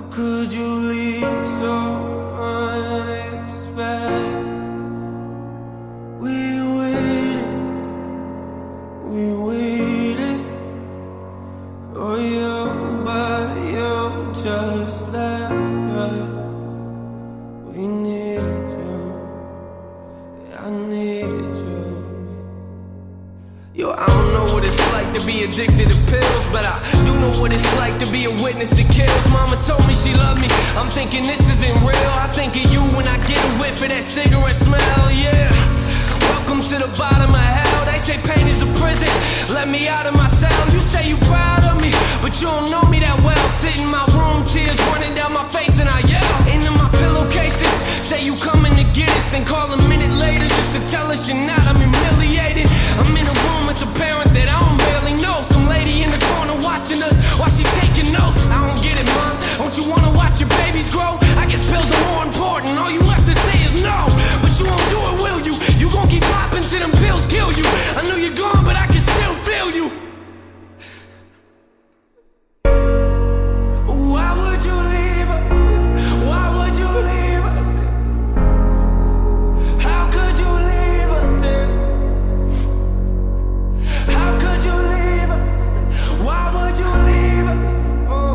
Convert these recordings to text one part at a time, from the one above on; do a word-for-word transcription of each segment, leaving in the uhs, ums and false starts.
could you leave so unexpected? We waited, we waited for you, but you just left us. We needed you, I needed you. Yo, I don't know what it's like to be addicted to pills, but I do know what it's like to be a witness to kills. Mama told me she loved me, I'm thinking this isn't real. I think of you when I get a whiff of that cigarette smell, yeah. Welcome to the bottom of hell. They say pain is a prison, let me out of my cell. You say you proud of me, but you don't know me that well. Sit in my room, tears running down my face, and I yell into my pillowcases. Say you coming to get us, then call a minute later just to tell us you're not. I'm humiliated. I'm in a room with a parent that I don't barely know. Some lady in the corner watching us while she's taking notes. I don't get it, mom. Don't you wanna watch your babies grow? I guess pills are more important. All you have to say is no, but you won't do it, will you? You gon' keep popping till them pills kill you. I know you're gone, but I can still feel you. Why would you leave us? Why would you leave us? How could you leave us? How could you leave us? Why would you leave us? Oh.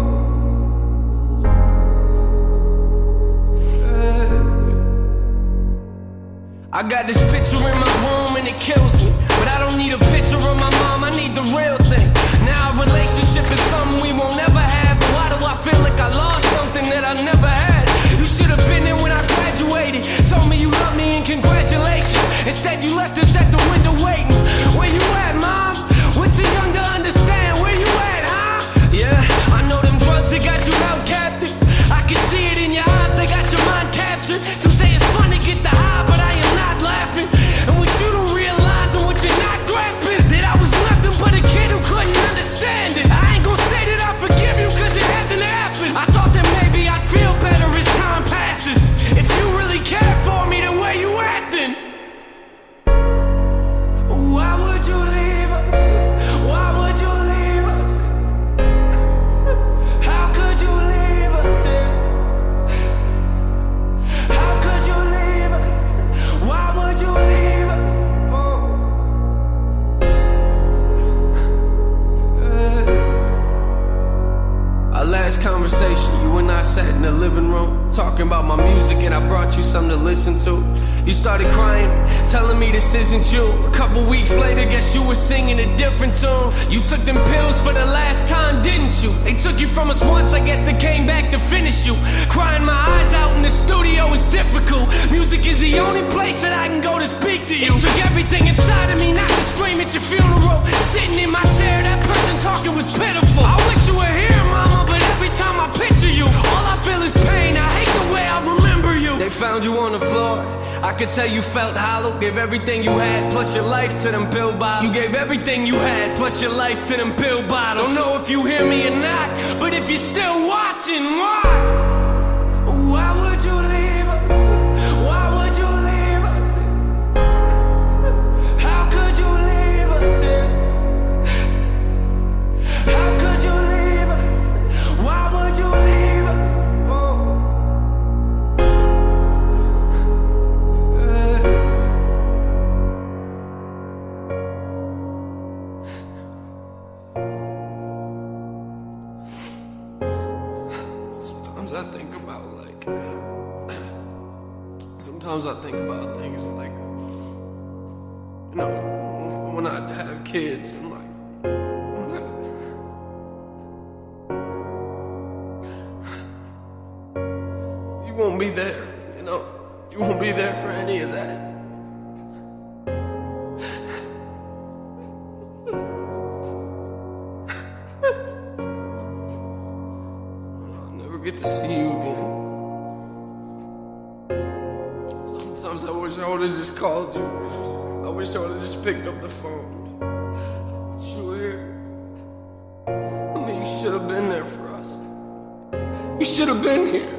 I got this picture in my room and it kills me, but I don't need a picture of my mom, I need the real thing. Now a relationship is something we won't ever have, but why do I feel like I lost something that I never had? You should have been there when I graduated, told me you love me and congratulations. Instead you left us at the window waiting. Where you at, mom? We're too young to understand. Where you at, huh? Yeah, I know them drugs that got you held captive. I can see it in your eyes, they got your mind captured. Some say it's fun to get the high, but I am not laughing. And what you don't realize and what you're not grasping, that I was nothing but a kid who couldn't understand it. I ain't gonna say that I forgive you, cause it hasn't happened. I thought that maybe I'd feel better as time passes. If you really cared for me, then where you at then? Why would you leave us? Why would you leave us? How could you leave us? How could you leave us? Why would you leave us? Oh. Our last conversation, you and I sat in the living room talking about my music, and I brought you something to listen to. You started crying, telling me this isn't you. A couple weeks later, guess you were singing a different tune. You took them pills for the last time, didn't you? They took you from us once, I guess they came back to finish you. Crying my eyes out in the studio is difficult. Music is the only place that I can go to speak to you. It took everything inside of me not to scream at your funeral. Sitting in my chair, that person talking was pitiful. I wish you were here, mama, but every time I picture you, all I feel is pain. I hate the way I remember you. They found you on the floor, I could tell you felt hollow. Gave everything you had, plus your life to them pill bottles. You gave everything you had, plus your life to them pill bottles. Don't know if you hear me or not, but if you're still watching, why? Why would you leave us? Why would you leave us? How could you leave us? How could you leave us? Why would you leave us? I think about like sometimes I think about things like, you know, when I have kids and like you won't be there, you know, you won't be there for any of that. Get to see you again. Sometimes I wish I would have just called you. I wish I would have just picked up the phone. But you were here. I mean, you should have been there for us. You should have been here.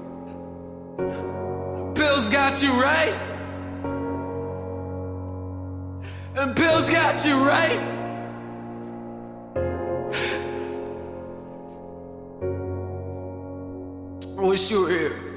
The pills got you right. And pills got you right. wish you were here.